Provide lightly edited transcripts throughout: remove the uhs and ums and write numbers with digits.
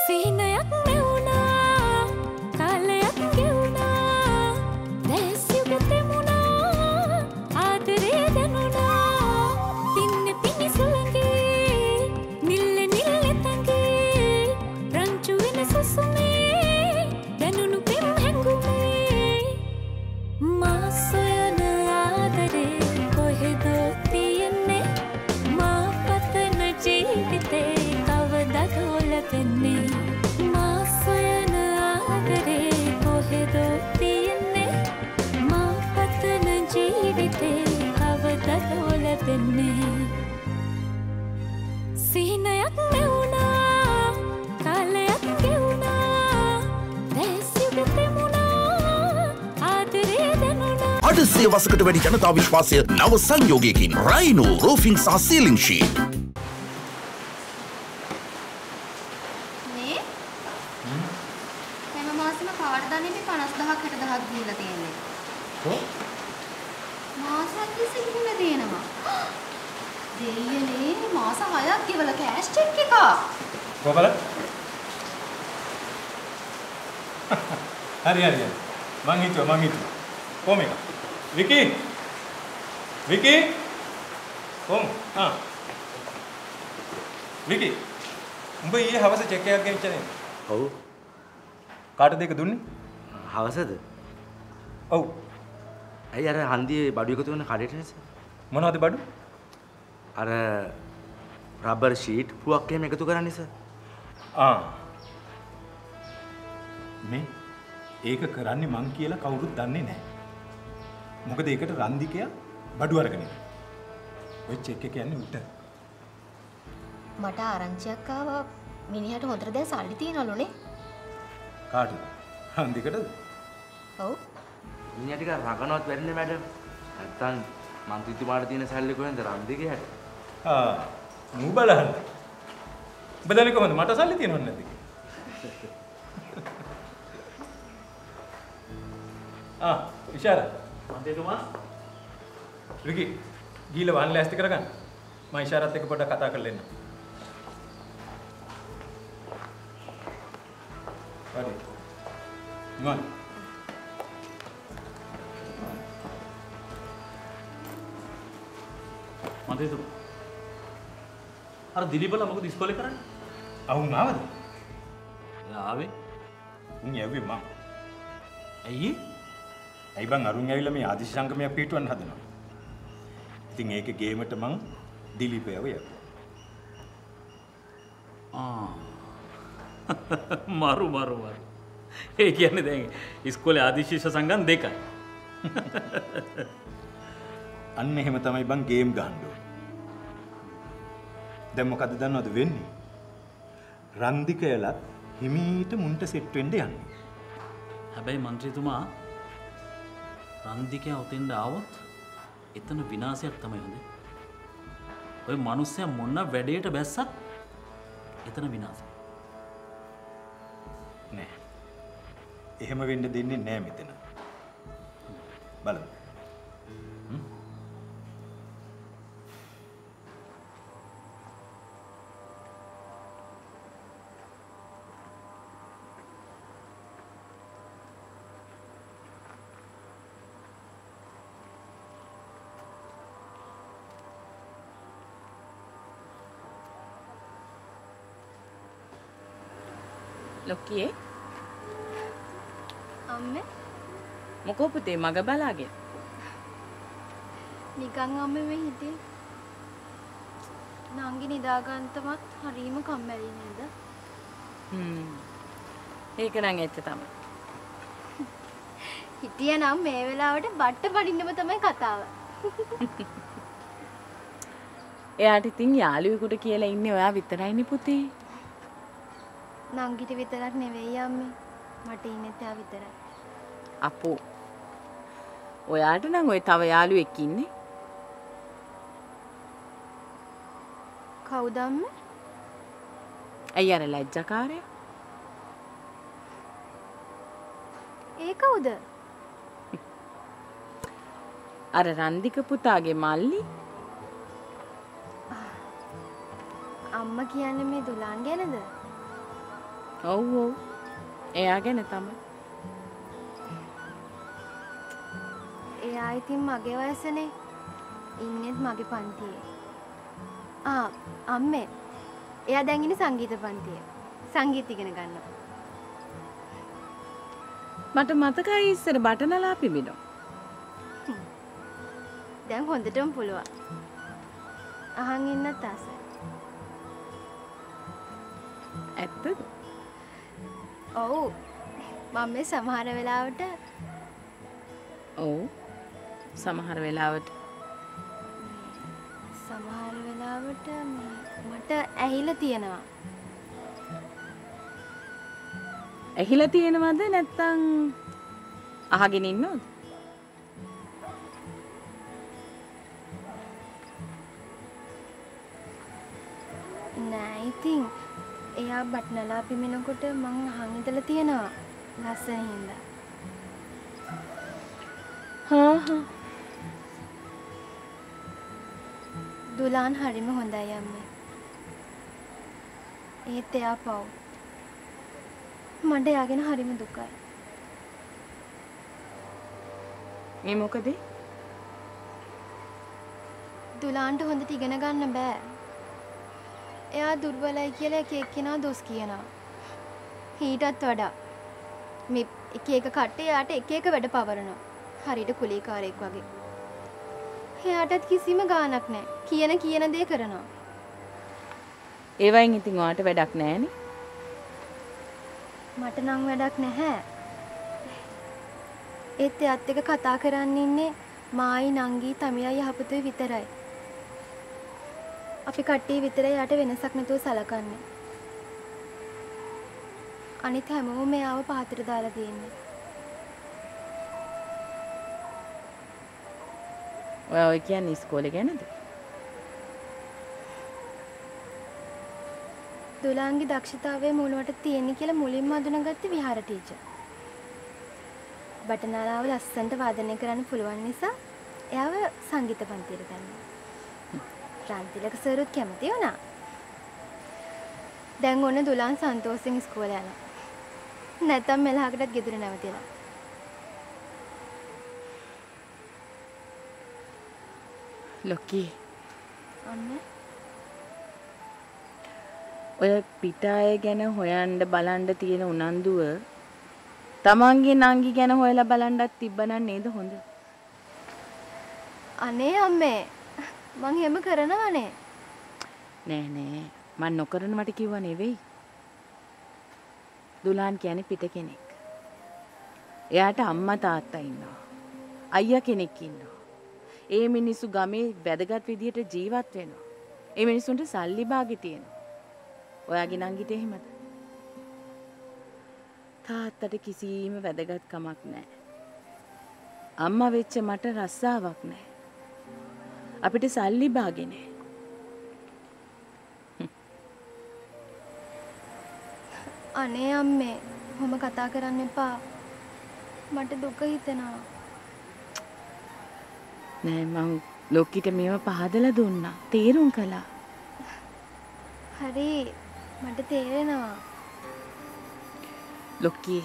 සීනයක් නෙවුණා කාලයක් ගෙවුණා දැසියුග තෙමුණා ආදරේ දැනුණා තින්නේ පිනිසුලගේ නිල්ලේ නිල්ලේ තගේ රංචු වෙන සුසුමේ දැනුණු පෙම් හැඟුමේ මා සොයන ආදරේ කොහෙදෝ තියෙන්නේ මා පතන ජීවිතේ කවදද ලැබෙන්නේ මා සොයන ආදරේ කොහෙදෝ තියෙන්නේ මා පතන ජීවිතේ කවදද ලැබෙන්නේ සිහිනයක් නෙවුණා කාලයක් ගෙවුණා දැසියුග තෙමුණා ආදරේ දැනුණා අද සේවසකට වැඩි ජනතා විශ්වාසය නව සංයෝගයකින් රයිනෝ රෝෆිං සහ සීලිං ෂීට් හරි මං හිතුවා කොහොම එක විකි කොහොම විකි උඹ ඊයේ හවස චෙක් එකක් ගෙනිච්ච නේද? ඔව්. කාටද ඒක දුන්නේ? හවසද? ඔව්. ඇයි අර හන්දියේ බඩු එකතු වෙන කඩේට නේද? මොනවද බඩු? අර රබර් ෂීට් පුවක් එහෙම එකතු කරන්නේ සර්. මේ ඒක කරන්නේ මං කියලා කවුරුත් දන්නේ නැහැ. මොකද ඒකට රන්දිකයා බඩු අරගෙන ඉන්නේ. ඔය චෙක් එක කියන්නේ උට. මට ආරංචියක් ආවා මිනිහට හොඳට දැන් සල්ලි තියනවලුනේ. කාටද? රන්දිකටද? ඔව්. මිනිහා ටික රඟනවත් වැඩිනේ මැඩම්. නැත්තම් මන්ත්‍රීතුමාට තියෙන සල්ලි කොහෙන්ද රන්දිකයට? මූ බලන්න. ඔබ දන්නේ කොහොමද මට සල්ලි තියෙනවද නැද්ද? ඉෂාරා මන්ත්‍රීතුමා රිකි ගිහලා වහන් ලෑස්ති කරගන්න. මම ඉෂාරාත් එක්ක පොඩ්ඩක් කතා කරලා එන්න. හරි. නිකන් මන්ත්‍රීතුමා අර දිලිබලා මොකද ඉස්කෝලේ කරන්නේ? අවුන් ආවද? එයා ආවේ. උන් යව්වේ මං. ඇයි? ඇයි බං අරුන් ඇවිල්ලා මේ ආදිශ සංගමයක් පිටවන්න හදනවා. ඉතින් ඒකේ ගේමට මං දිලිපයව යවුවා. මරු. ඒ කියන්නේ දැන් ඉස්කෝලේ ආදිශිෂ්‍ය සංගම් දෙකයි. අන්න එහෙම තමයි බං ගේම් ගහන්න ඕනේ. දැන් මොකද දන්නවද වෙන්නේ? රන්දිකයලත් හිමීට මුන්ට සෙට් වෙන්න යන්නේ. හැබැයි මන්ත්‍රීතුමා රන්දිකයා උතෙන්ද ආවොත් එතන විනාශයක් තමයි හොඳේ. ඔය මිනිස්සයා මොන වැඩේට බැස්සත් එතන විනාශයි. නෑ. එහෙම වෙන්න දෙන්නේ නෑ මෙතන. බලමු. ලොක්කියේ අම්මේ මොකෝ පුතේ මග බලාගෙන නිකන් අම්මේ මේ හිටියේ නංගි නිදාගන්නතමත් හරීම කම්මැලි නේද? ඒක නම් ඇත්ත තමයි. හිටියනම් මේ වෙලාවට බට්ට පඩින්නම තමයි කතාව. එයාට ඉතින් යාළුවෙකුට කියලා ඉන්නේ ඔයා විතරයිනේ පුතේ. නංගිට විතරක් නෙවෙයි අම්මේ. මට ඉන්නේ තා විතරයි. අපෝ. ඔයාට නම් ඔය තව යාළුවෙක් ඉන්නේ. කවුද අම්මේ? අයිය අර ලැජ්ජාකාරයා. ඒ කවුද? අර රන්දික පුතාගේ මල්ලි. අම්මා කියන්නේ මේ දුලාන් ගැනද? ඔව් ඔව්. එයා ගැන තමයි. එයා ඉතින් මගේ වයසනේ. ඉන්නෙත් මගේ පන්තියේ. අම්මේ. එයා දැන් ඉන්නේ සංගීත පන්තියේ. සංගීත ඉගෙන ගන්නවා. මට මතකයි ඉස්සර බටනලා පිඹිනවා. දැන් හොඳටම පුළුවන්. අහන් ඉන්නත් ආසයි. ඇත්තද? ඔව්. මම මේ සමහර වෙලාවට ඔව්. සමහර වෙලාවට මට ඇහිලා තියෙනවා. ඇහිලා තියෙනවද නැත්තම් අහගෙන ඉන්නවද? නෑ ඉතින් එයා බටනලා පිමිනකොට මං අහන් ඉඳලා තියෙනවා. ලස්සන හින්දා. දුලාන් හරිම හොඳයි අම්මේ. ඒත් එයා පව්. මට එයාගෙන හරිම දුකයි. මේ මොකද? දුලාන්ට හොඳට ඉගෙන ගන්න බෑ. එයා දුර්වලයි කියලා එක එක්කෙනා දොස් කියනවා. ඊටත් වඩා මේ එක එක කට්ටිය යාට එක එක වැඩ පවරනවා. හරියට කුලීකාරයෙක් වගේ. එයාටත් කිසිම ගාණක් නැහැ. කියන දේ කරනවා. ඒ වයින් ඉතින් ඔයාට වැඩක් නැහැනේ. මට නම් වැඩක් නැහැ. ඒත් එයාත් එක්ක කතා කරන්න ඉන්නේ මායි නංගි තමියයි යහපතුයි විතරයි. අපි කට්ටිය විතරයි යාට වෙනසක් නැතුව සලකන්නේ. අනිත් හැමෝම එයාව පහතට දාලා තියෙන්නේ. ඔය කියන්නේ ඉස්කෝලේ ගැනද? දුලාන්ගේ දක්ෂතාවයේ මුලවට තියෙන්නේ කියලා මුලින්ම අඳුනගත්තේ විහාර ටීචර්. බටනලාව ලස්සනට වාදනය කරන්න පුළුවන් නිසා එයාව සංගීත පන්තියට ගන්නවා. රාන්තිලක සරුත් කැමති වුණා. දැන් ඔන්න දුලාන් සන්තෝෂෙන් ඉස්කෝලේ යනවා. නැත්තම් මෙලහකටත් ගෙදර නැවතිලා. ලොකී අම්මේ ඔය පිටාය ගැන හොයන්න බලන්න තියෙන උනන්දුව තමන්ගේ නංගි ගැන හොයලා බලන්නත් තිබ්බනම් නේද හොඳ? අනේ අම්මේ මං එහෙම කරනවනේ. නෑ නෑ මං නොකරන මට කිව්වා නෙවෙයි. දුලාන් කියන්නේ පිට කෙනෙක්. එයාට අම්මා තාත්තා ඉන්නවා. අයියා කෙනෙක් ඉන්නවා. ඒ මිනිස්සු ගමේ වැදගත් විදියට ජීවත් වෙනවා. ඒ මිනිස්සුන්ට සල්ලි භාගෙ තියෙනවා. ඔයාගේ නංගිට එහෙමද? තාත්තට කිසිම වැදගත්කමක් නැහැ. අම්මා වෙච්ච මට රස්සාවක් නැහැ. අපිට සල්ලි භාගෙ නැහැ. අනේ අම්මේ කොහොම කතා කරන්න එපා. මට දුක හිතෙනවා. නෑ මං ලොක්කිට මේව පහදලා දුන්නා. තේරුම් කළා. හරි මට තේරෙනවා. ලොක්කී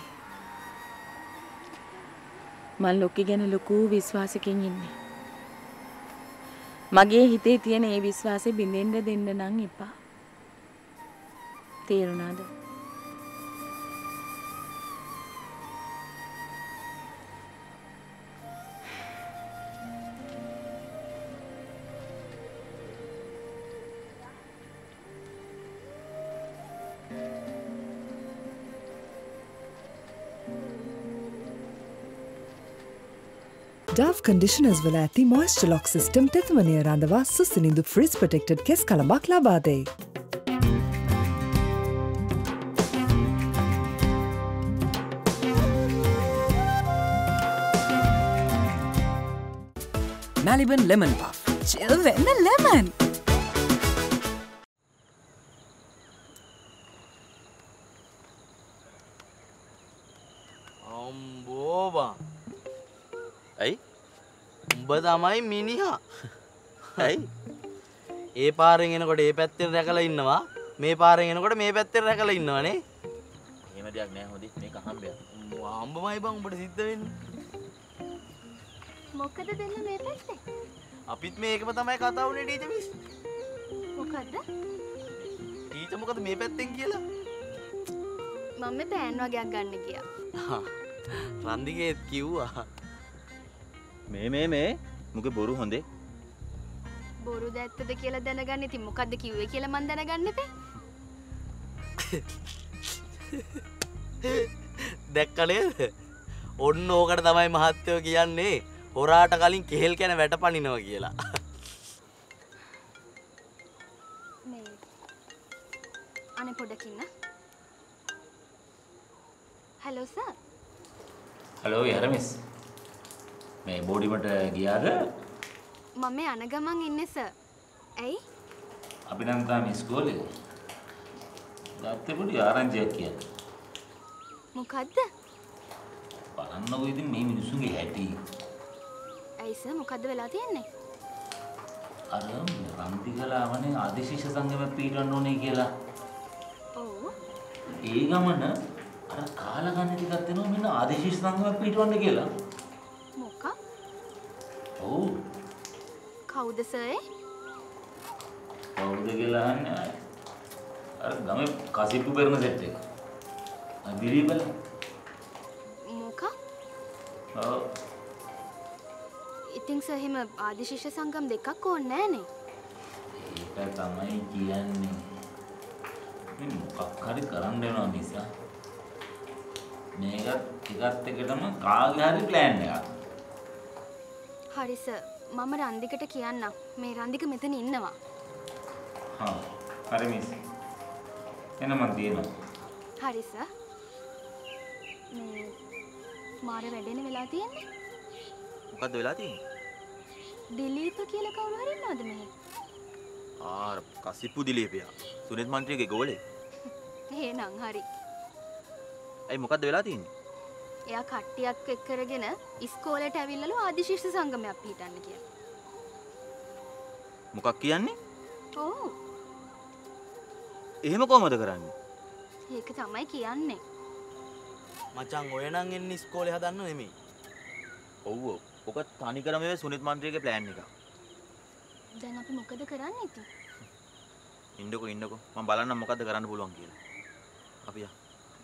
මං ලොක්කි ගැන ලොකු විශ්වාසකින් ඉන්නේ. මගේ හිතේ තියෙන ඒ විශ්වාසෙ බිඳෙන්න දෙන්න නම් එපා. තේරුණාද? Dove conditioners වල ඇති moisture lock system තෙතමනය රඳවා සුසිනිඳු freeze protected කෙස් කලමක් ලබා දෙයි. Maliban lemon puff. Chill වෙන්න lemon. අම්බෝබා. ඇයි? උඹ තමයි මිනිහා. ඇයි? ඒ පාරෙන් එනකොට ඒ පැත්තෙන් රැකලා ඉන්නවා. මේ පාරෙන් එනකොට මේ පැත්තෙන් රැකලා ඉන්නවනේ. දෙයක් නෑ හොඳේ. මේක හම්බයක්. හම්බමයි බං උඹට සිද්ධ වෙන්නේ. මොකද දෙන්න මේ පැත්තේ? අපිත් මේකම තමයි කතා වුනේ ටීචර් මිස්. මොකද්ද? ටීචර් මොකද මේ පැත්තෙන් කියලා? මම මේ පෑන් වගේක් ගන්න ගියා. රන්දිගේත් කිව්වා. මේ මුගේ බොරු හොඳේ. බොරුද ඇත්තද කියලා දැනගන්න ඉතින් මොකද්ද කිව්වේ කියලා මන් දැනගන්න එපේ. දැක්ක නේද? ඔන්න ඕකට තමයි මහත්තයෝ කියන්නේ හොරාට කලින් කෙහෙල් කන වැටපනිනවා කියලා. මේ අනේ පොඩ්ඩක් ඉන්න. Hello sir. හලෝ යරමිස්. මේ බෝඩිමට ගියාද? මම මේ අන ගමන් ඉන්නේ සර්. ඇයි? අපි නම් තාම ඉස්කෝලේ. ගත්තේ පොඩි ආරංචියක් කියන්නේ. මොකද්ද? බලන්නකො ඉතින් මේ මිනිස්සුන්ගේ හැටි. ඇයි සර් මොකද්ද වෙලා තියෙන්නේ? අර රන්තිකලාවනේ ආදිශිෂ්‍ය සංගම පිටවන්න ඕනේ කියලා. ඔව්. ඒ ගමන අර කාලා ගන්න ටිකක් දෙනවා මෙන්න ආදිශිෂ්‍ය සංගම පිටවන්න කියලා. මොකක්? ඔව්. කවුද සර්? කවුද කියලා අහන්නේ? අර ගමේ කසිප්පු පෙරන සෙට් එක. අදිරිබල. මොකක්? ඔව්. ඉතින් සර් එහෙම ආදිශිෂ්‍ය සංගම් දෙකක් ඕනේ නෑනේ. ඒක තමයි කියන්නේ. මේ මොකක් හරි කරන්න වෙනවා නිසා. මේක ටිකත් එකටම කාගේ හරි ප්ලෑන් එකක්. හරි සර්. මම රන්දිකට කියන්නම්. මේ රන්දික මෙතන ඉන්නවා. හා. හරි මිස්. එන මන් දිනනවා. හරි සර්. මේ මාර වැඩේනේ වෙලා තියෙන්නේ. මොකද්ද වෙලා තියෙන්නේ? දිලීප කියලා කවුරු හරි ඉන්නවද මෙහෙ? කසිප්පු දිලීපයා. සුනිත් මන්ත්‍රීගේ ගෝලේ. එහෙනම් හරි. ඇයි මොකද්ද වෙලා තියෙන්නේ? එයා කට්ටියක් එක්ක කරගෙන ඉස්කෝලේට ඇවිල්ලාලු ආදිශිෂ්‍ය සංගමයක් පිටන්න කියලා. මොකක් කියන්නේ? ඔව්. එහෙම කොහමද කරන්නේ? ඒක තමයි කියන්නේ. මචං ඔය නම් එන්නේ ඉස්කෝලේ හදන්න නෙමෙයි. ඔව්. ඔක තනිකරම මේ සුනිත් මන්ත්‍රීගේ ප්ලෑන් එක. දැන් අපි මොකද කරන්නේ ඉතින්? ඉන්නකෝ මම බලන්නම් මොකද්ද කරන්න පුළුවන් කියලා. අපි යා.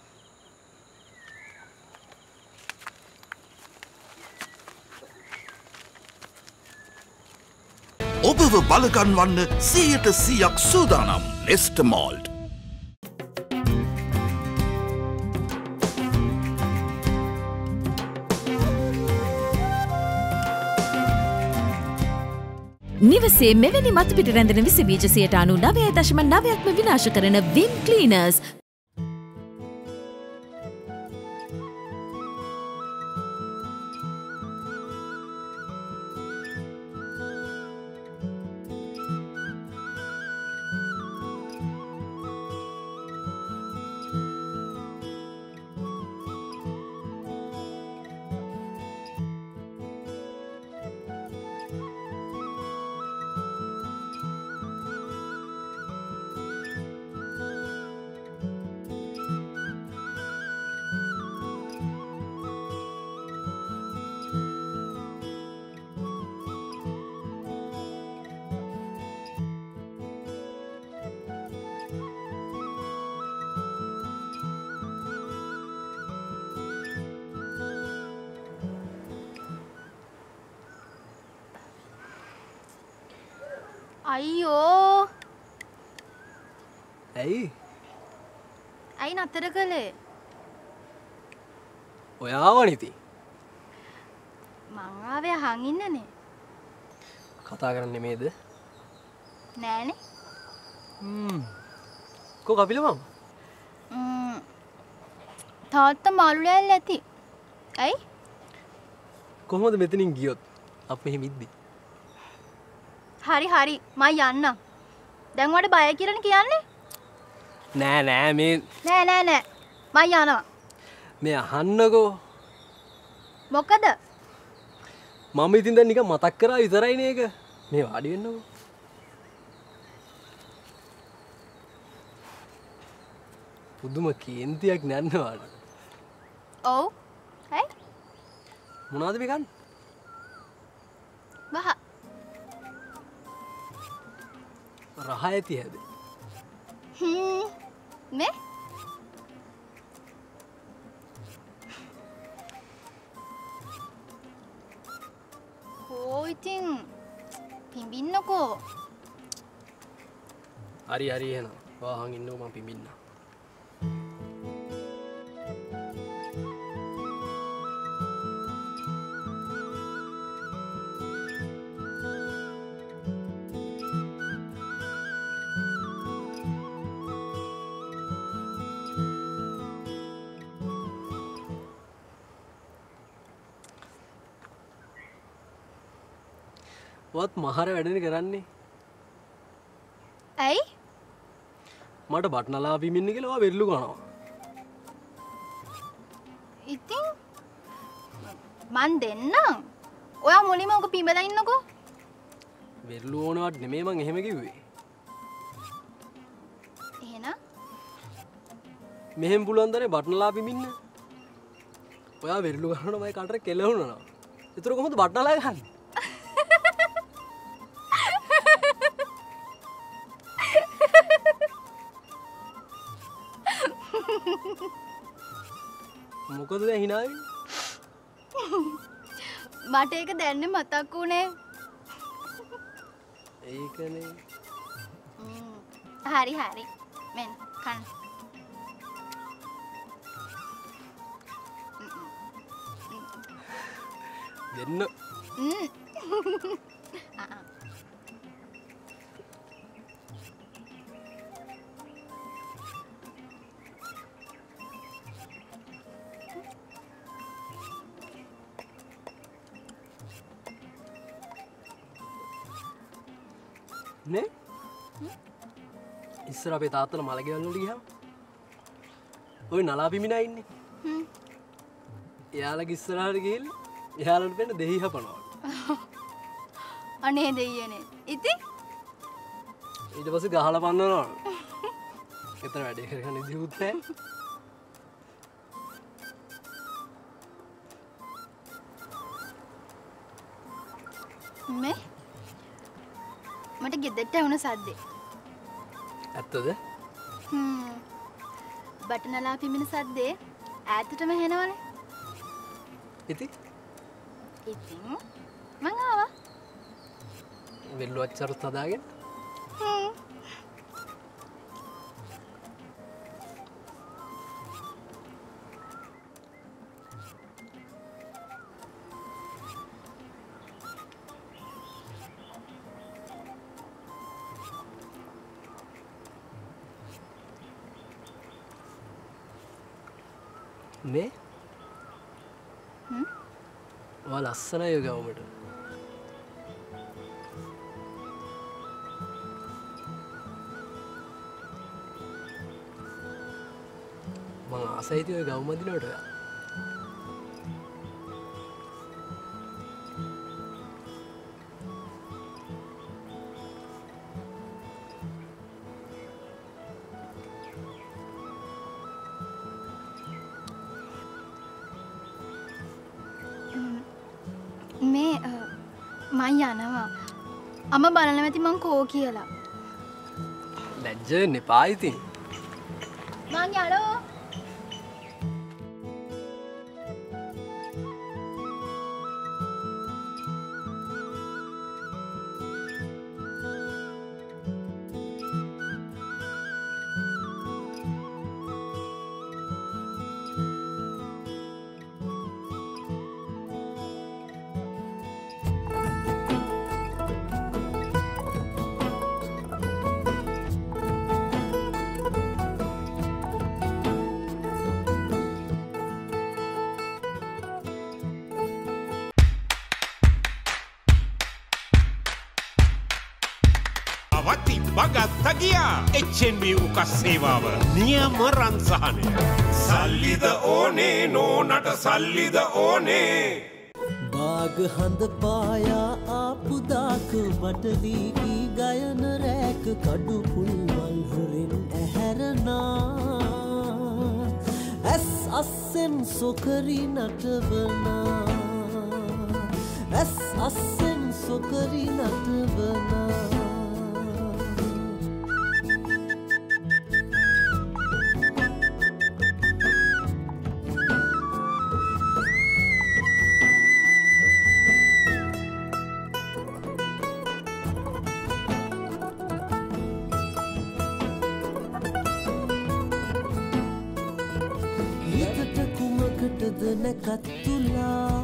ඔබව බලගන්වන්න 100% සූදානම් නෙස්ට මෝල්ට්. නිවසේ මෙවැනි මතුපිට රැඳෙන විස බීජ 99.9%ක්ම විනාශ කරන විම් ක්ලීනර්ස්. අයියෝ. ඇයි නතර කළේ? ඔයාවනිති මං ආවේ අහන් ඉන්නනේ. කතා කරන්නේ මේද? නෑනේ. කෝ කපිල මම? තාත්තා මාළු ලෑල්ල ඇති. ඇයි? කොහොමද මෙතනින් ගියොත් අප එහෙම ඉද්දි? හරි මම යන්නම්. දැන් ඔයාලට බය කියලානේ කියන්නේ? නෑ මේ නෑ මම යනවා. මේ අහන්නකෝ. මොකද? මම ඉතින් දැන් නිකන් මතක් කරා විතරයිනේ ඒක. මේ වාඩි වෙන්නකෝ. පුදුම කේන්තියක් නැන්නවාට. ඔව්. හයි. මොනවද මේ ගන්න? වහ. රහ ඇති හැද. මේ? ඕ ඉතින් පිඹින්නකෝ. හරි හරි එහෙනම්. වාහන් ඉන්නකෝ මම පිඹින්න. වත් මහර වැඩන කරන්නේ ඇයි මට බට්නලා පිමින්න කියලවා වෙරලු ගනවා ඉතින් මන් දෙන්නම් ඔයා මුලිම ඔක පිඹලා ඉන්නකෝ වෙරලු ඕනවට නෙමේ මං එහෙම කිව්වේ එහෙනම් මෙහෙම පුළුවන් දරේ බට්නලා පිමින්න ඔයා වෙරලු ගන්නකොට මයි කටට කෙලවුණා ඒතර කොහොමද බට්නලා ගන්නේ මොකද දැන් හිනාවේ මට ඒක දැන්නේ මතක් වුණේ ඒකනේ හරි හරි මෙන්න කන්න දෙන්න නේ ඉස්සර අපේ තාත්තලා මල ගෙවල් වලට ගියාම ඔය නලා පිමිනා ඉන්නේ එයාලගේ ඉස්සරහට ගිහිල්ලා එයාලට වෙන දෙහි හපනවා අනේ දෙයියනේ ඉතින් ඊට පස්සේ ගහලා පන්නනවා එතන වැඩේ කරගන්න ඉදිරියුත් නැහැ මේ මට ගෙදරට වුණ සද්දේ ඇත්තද බටනලා පිමින සද්දේ ඈතටම හෙනවනේ ඉතින් මං ආවා වෙල්ලු අච්චරුත් හදාගෙන මේ ඔයා ලස්සනයි ඔය ගවුමට මං ආසයි ඉතින් ඔය ගවුම දිනවට ඔයා මේ මං යනවා අම බලන්න ඇති මං කෝ කියලා ලැජ්ජ වෙන්න එපා ඉතින් මං යනවා වති බගත්ත ගියා HNB උකස් සේවාව නියම රන්සහනය සල්ලිද ඕනේ නෝනට සල්ලිද ඕනේ බාග හඳ පායා ආපුදාක බටලීගී ගයන රෑක කඩු පුල්වල් හොරෙන් ඇහැරනා අස්සෙන් සොකරි නටවනා ඇස් අස්සෙන් සොකරි නටවනා නැකත්තුලා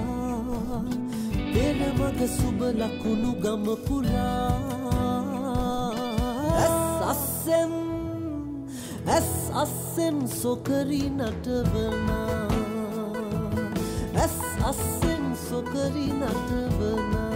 පෙරමග සුබ ලකුණු ගම පුරා ඇස් අස්සෙන් සොකරි නටවනා ඇස් අස්සෙන් සොකරි නටවනා